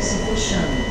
se fechando.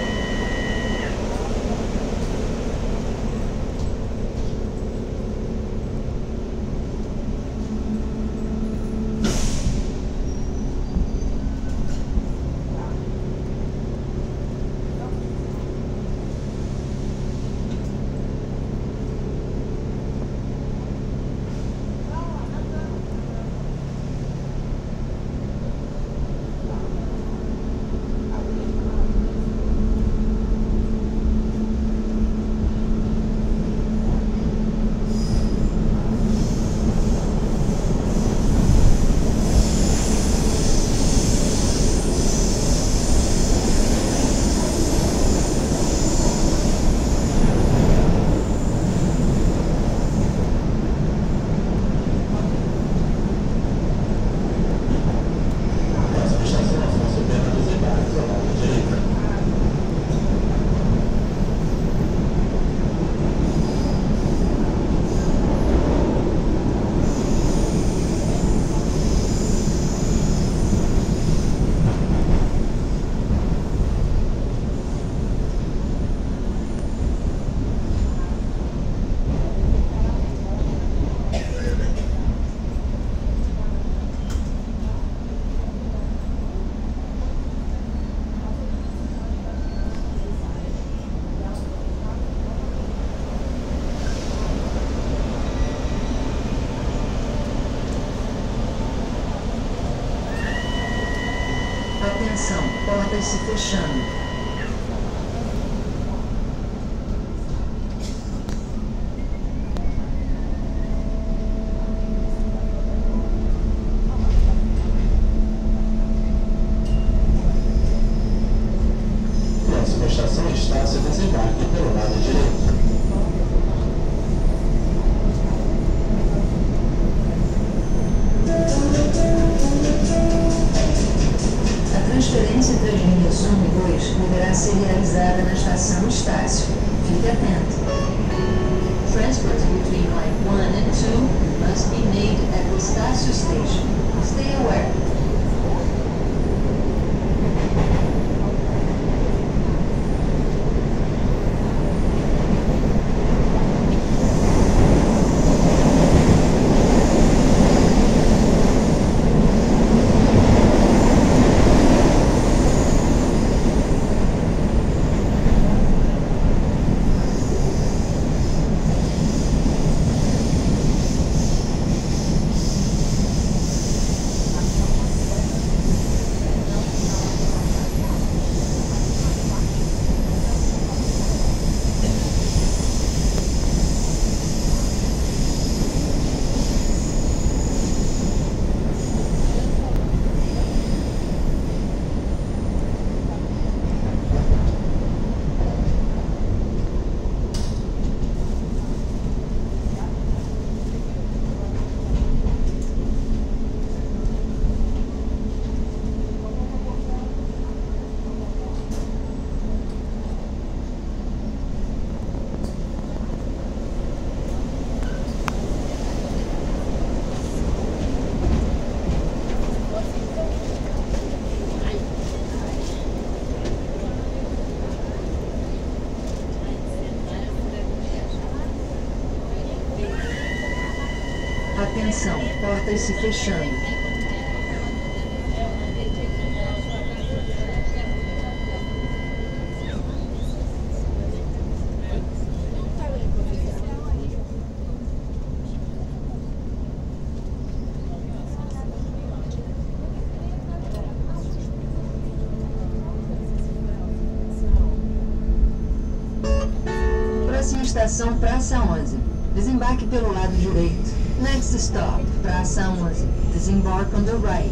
Atenção, portas se fechando. Próxima estação está a se desembarque pelo lado direito. A transferência entre as linhas 1 e 2 deverá ser realizada na estação Estácio. Fique atento. Transport between line 1 and 2 must be made at the Estácio station. Stay aware. Atenção, portas se fechando. Próxima estação, Praça 11. Desembarque pelo lado direito. Next stop, Praça 11. Disembark on the right.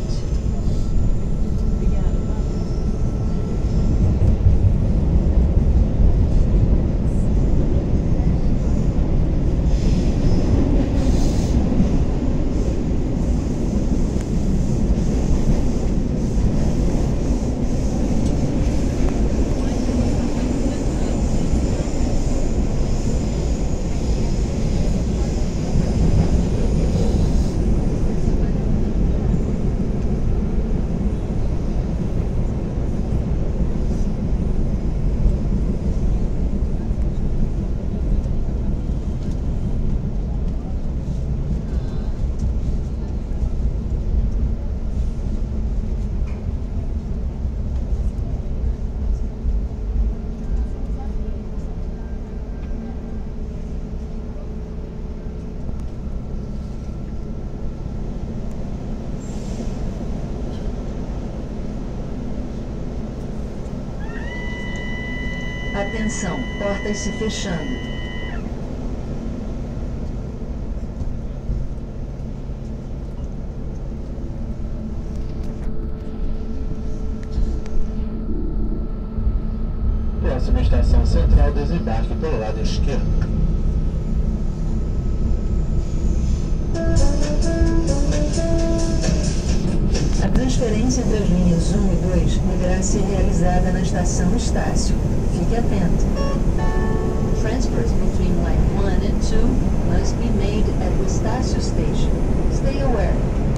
Atenção, portas se fechando. Próxima estação central, desembarque pelo lado esquerdo. A transferência entre as linhas 1 e 2 deverá ser realizada na estação Estácio. Fique atento. Transfers between line 1 and 2 must be made at the Estácio station. Stay aware.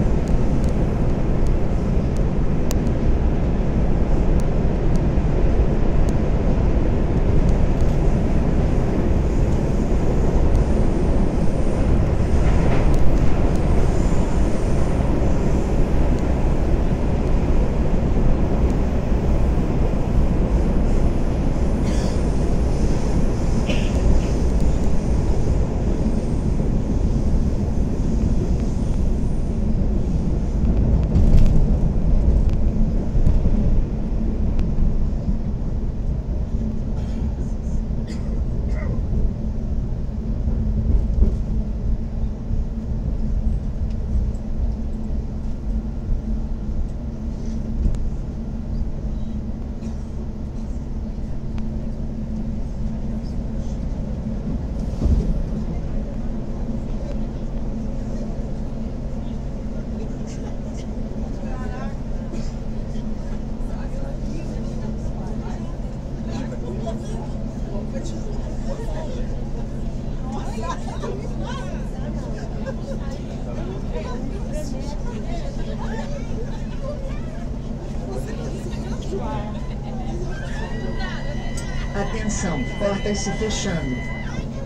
Atenção, portas se fechando.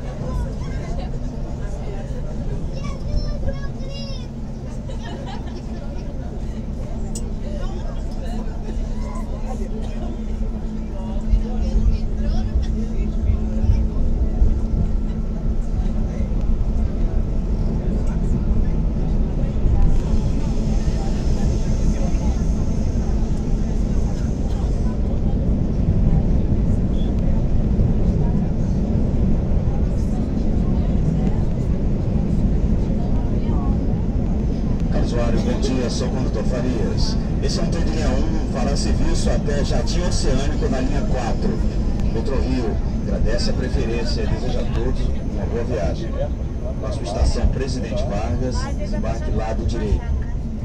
Bom dia, sou o condutor Farias. Esse é um trem de linha 1, fará serviço até Jardim Oceânico na linha 4, Metrorio. Agradece a preferência e deseja a todos uma boa viagem. Próxima estação, Presidente Vargas, desembarque lado direito.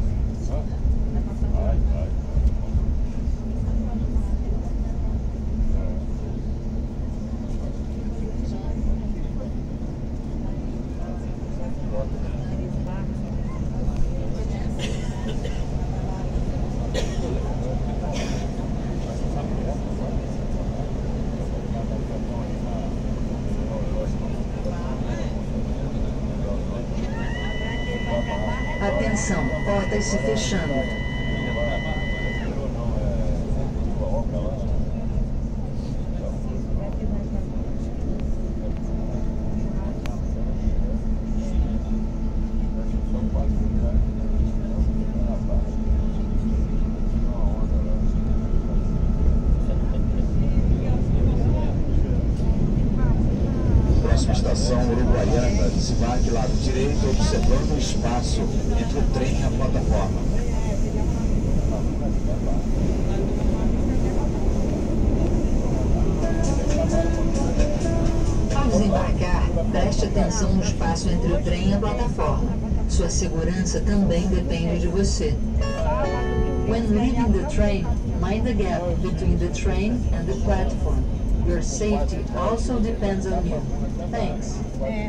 Atenção, portas se fechando. Próxima estação, Uruguaiana, desembarque lado direito, observando o espaço entre o trem e a plataforma. Ao desembarcar, preste atenção no espaço entre o trem e a plataforma. Sua segurança também depende de você. When leaving the train, mind the gap between the train and the platform. Your safety also depends on you. Thanks.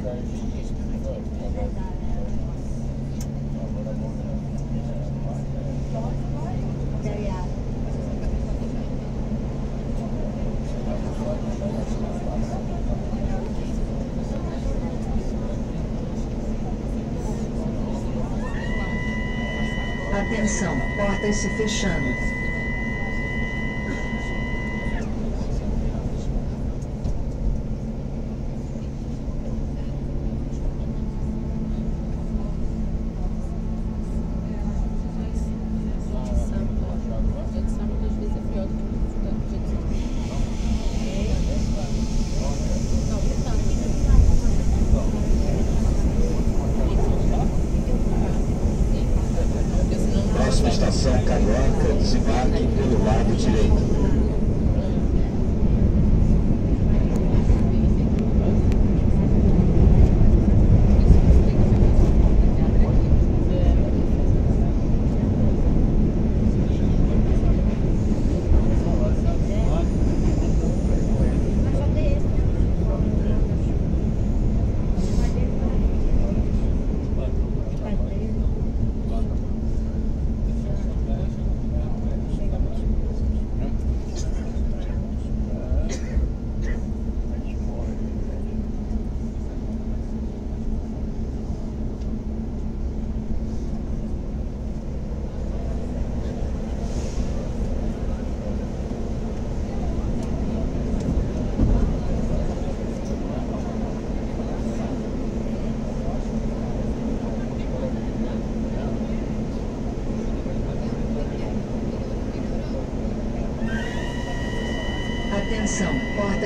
Atenção, portas se fechando.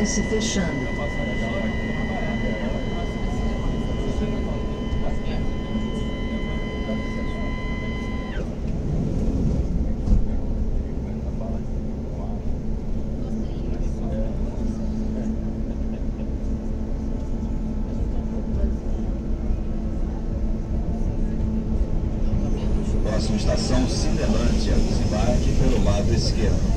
portas se fechando. Próxima estação, Cindelândia. Desembarque pelo lado esquerdo.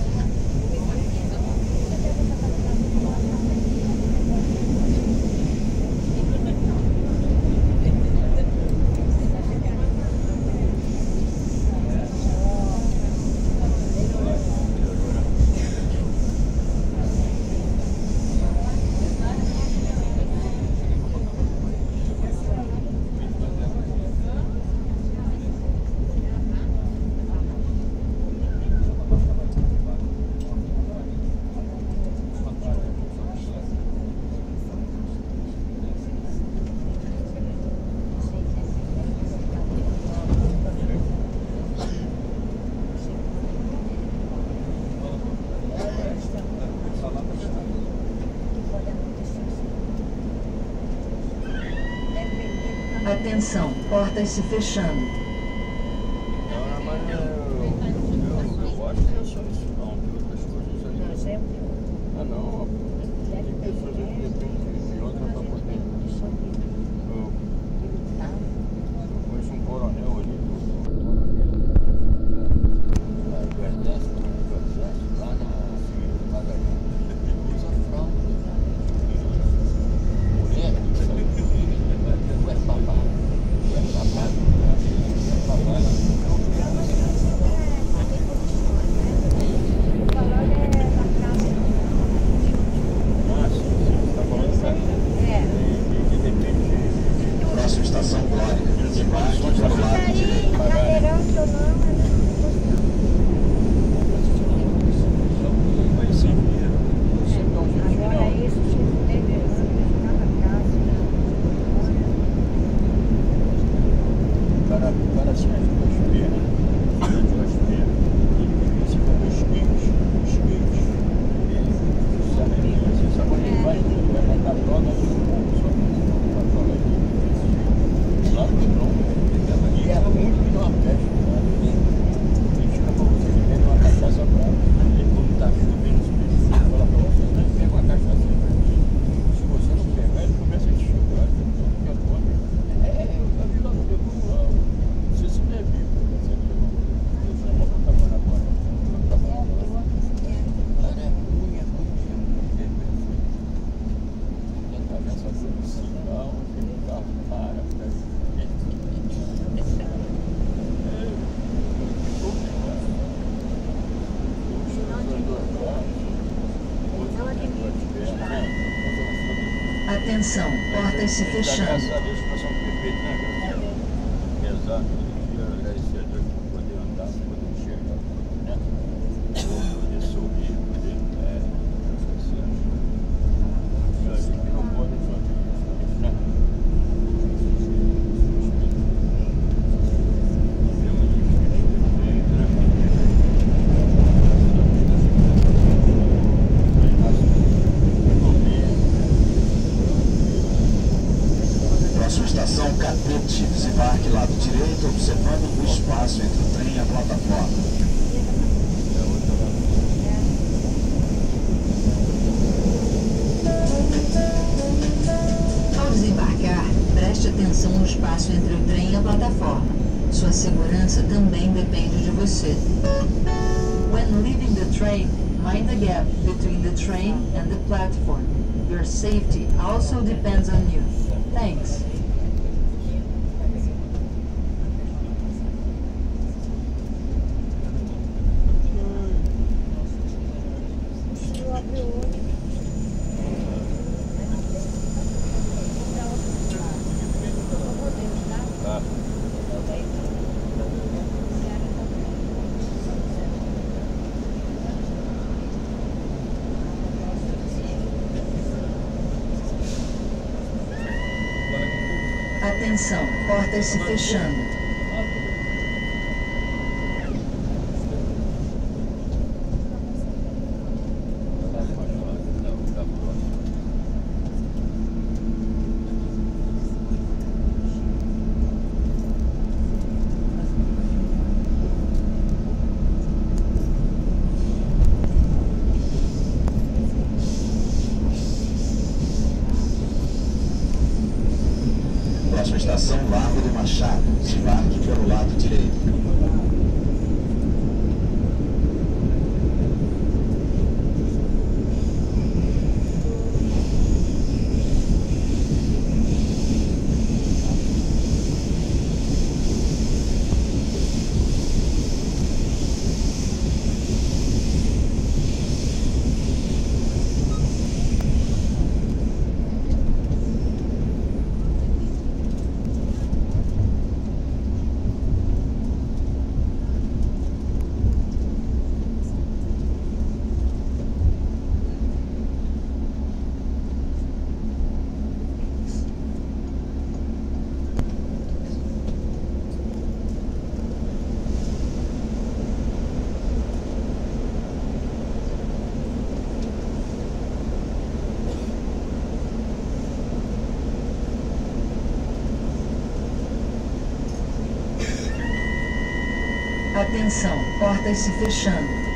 Atenção, portas se fechando. Eu acho que é só isso, não. Tem outras coisas ali. Ah, não. Tem pessoas ali que dependem de outra para poder. Eu conheço um coronel ali. Do exército, lá na Figueiredo Magalhães. Usa fralda. Mulher, tu é babado. Tu é babado. Próxima estação, Glória. Desembarque pelo lado direito. E era muito que não apeste. E fica pra você beber uma cachaça brava. E quando tá chovendo, você fala pra você, né? Pega uma cachaça pra mim. Se você não pegar, ele começa a te xingar. Eu vi lá no meu rural. Não sei se não é vivo. Eu sou uma pra trabalhar agora. Cara, é ruim, é ruim. Tem cachaça do sinal, tem um carro para. Atenção, portas se fechando. Graças a Deus, passou um perfeito, né, cara? Apesar de agradecer a Deus por poder andar, por poder enxergar, né? Por poder sorrir, por poder isso aí que não pode fazer, né? Próxima estação, Catete. Desembarque lado direito, observando o espaço entre o trem e a plataforma. Ao desembarcar, preste atenção no espaço entre o trem e a plataforma. Sua segurança também depende de você. When leaving the train, mind the gap between the train and the platform. Your safety also depends on you. Thanks. Atenção, portas se fechando. Próxima estação, Largo do Machado. Embarque pelo lado direito. Atenção, portas se fechando.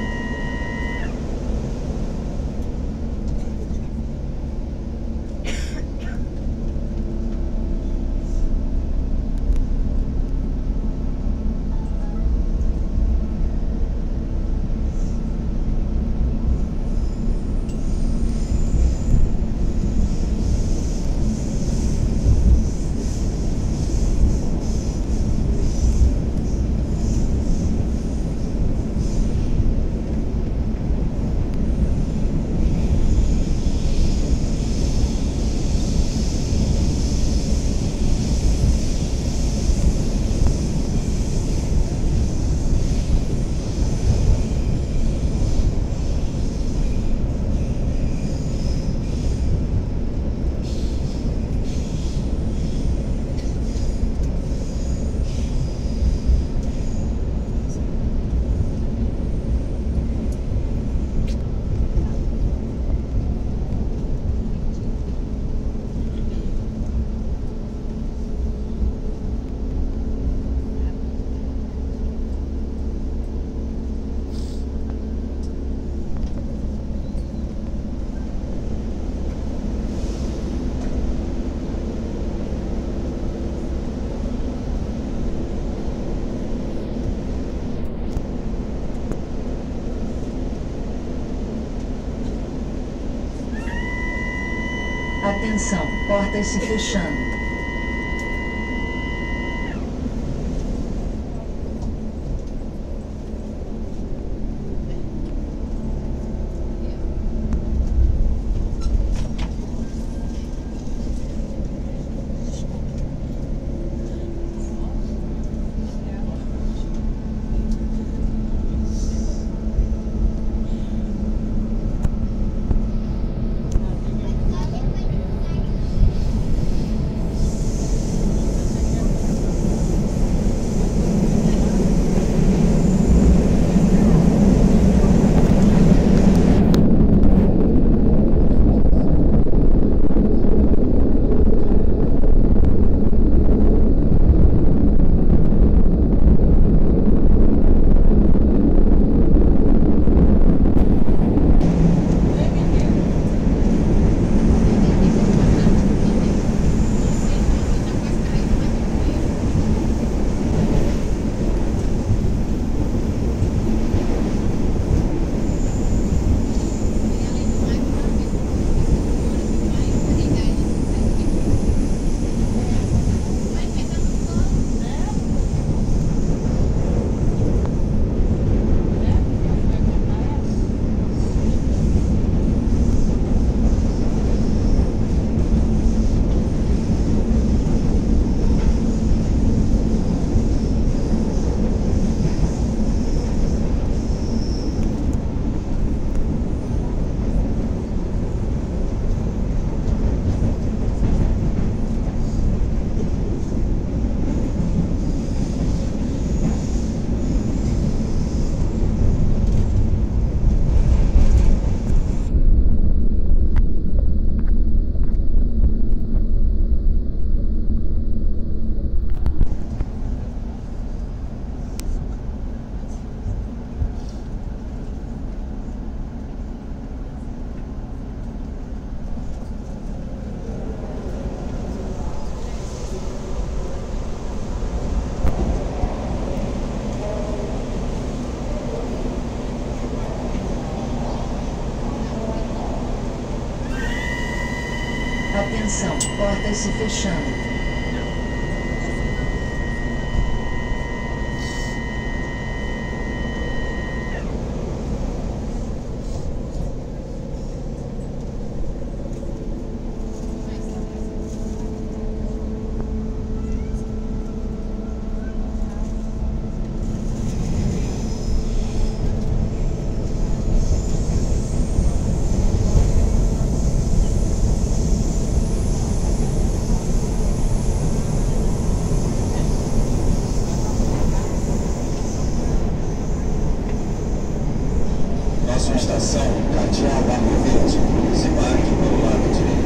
Atenção, portas se fechando. Atenção, portas se fechando. Próxima estação, Cardeal Arco Verde. Desembarque pelo lado direito.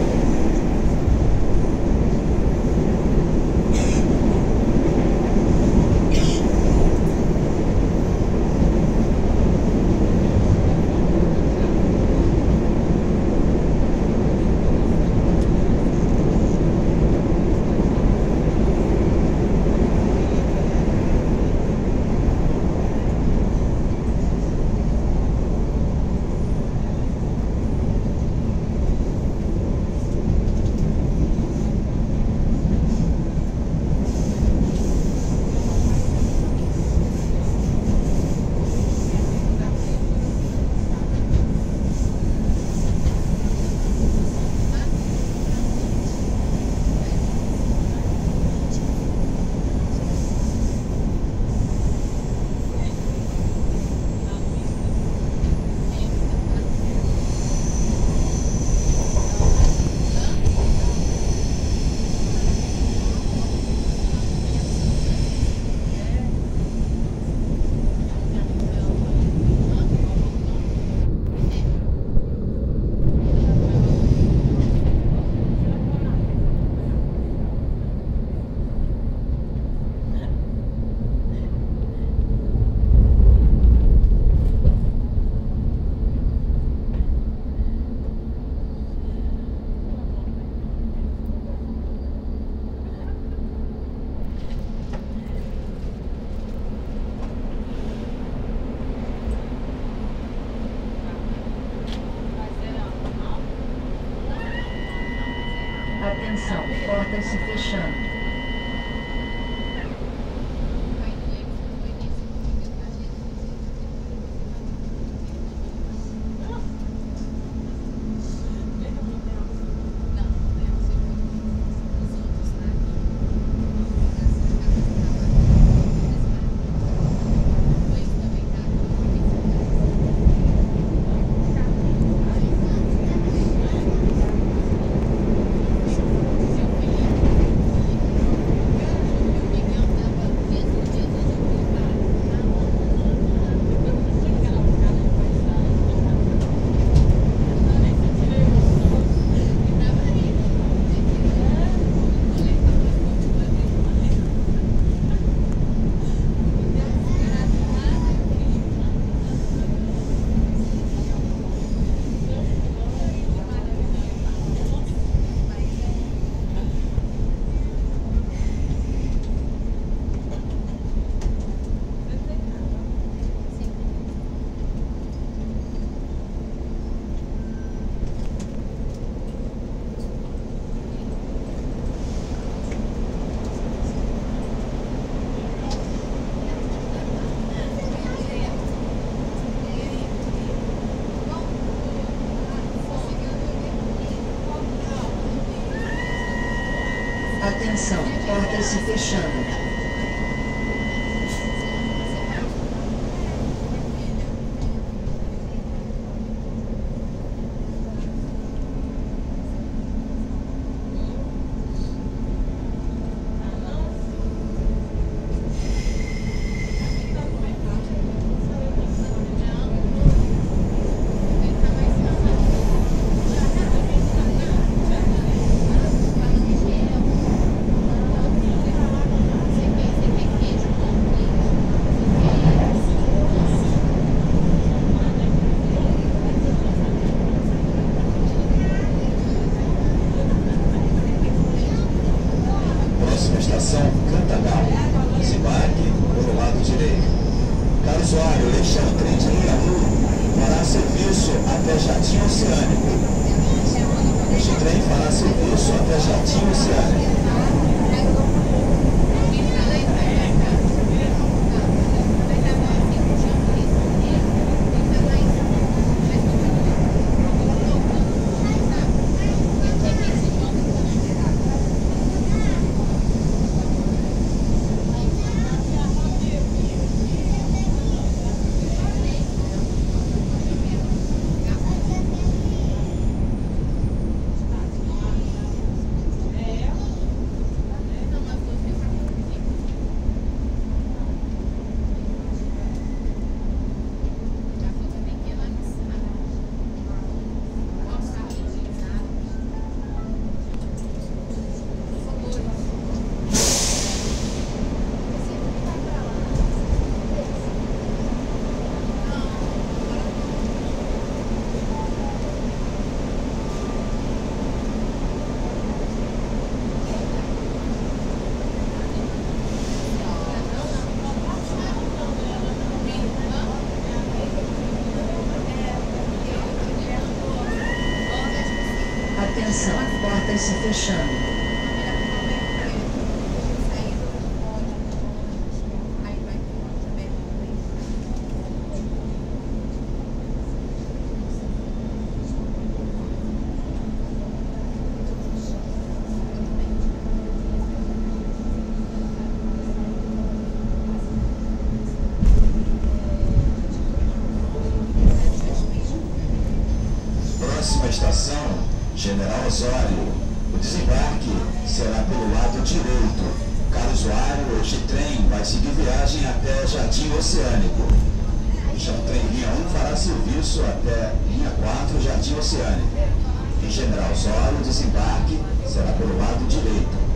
Atenção, portas se fechando. Atenção, portas se fechando. Atenção, portas se fechando. Próxima estação, General Osório. O desembarque será pelo lado direito. Cada usuário, este trem vai seguir viagem até Jardim Oceânico. Já o trem linha 1 fará serviço até linha 4, Jardim Oceânico. Em General Osório, o desembarque será pelo lado direito.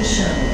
fechando.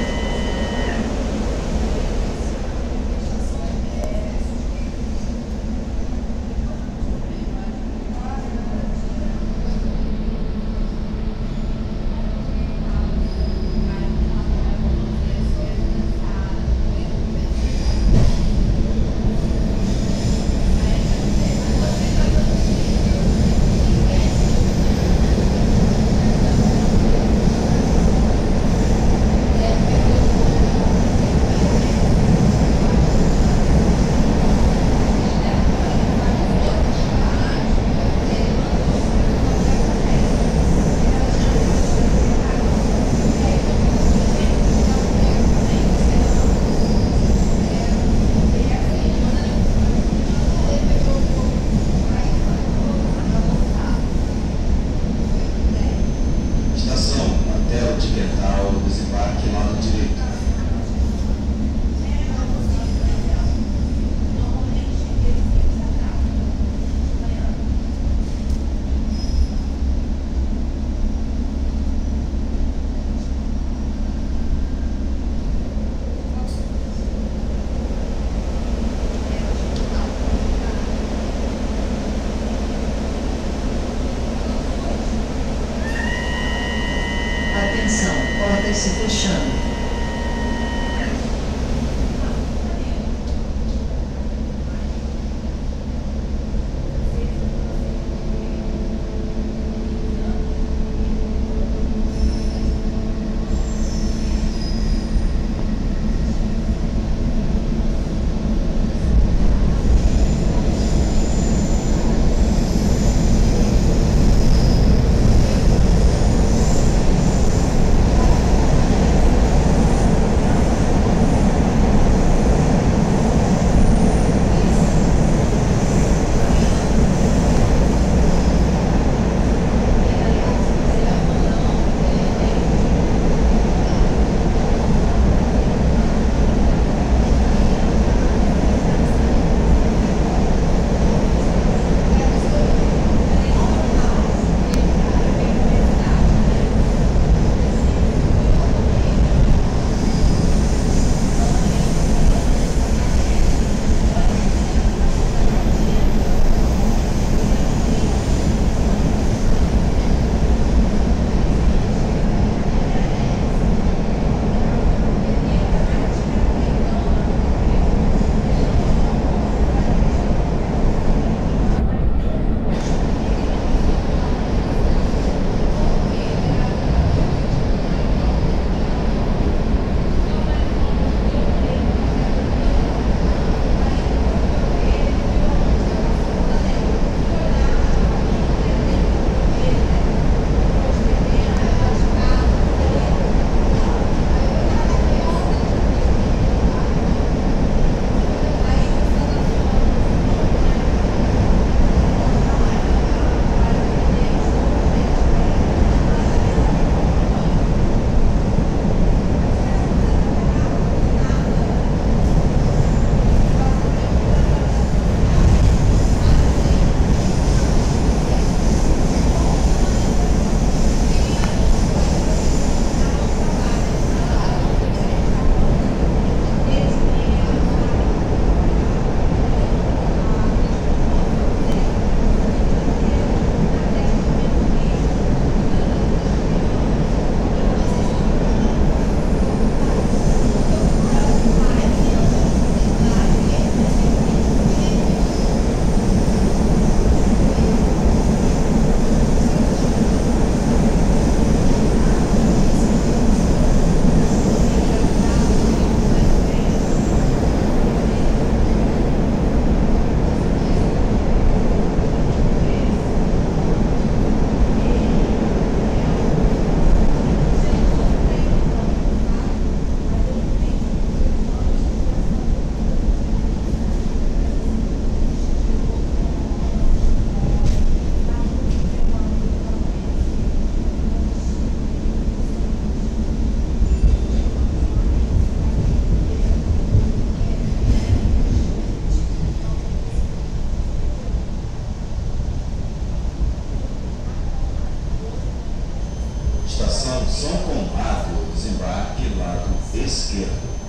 esquerda.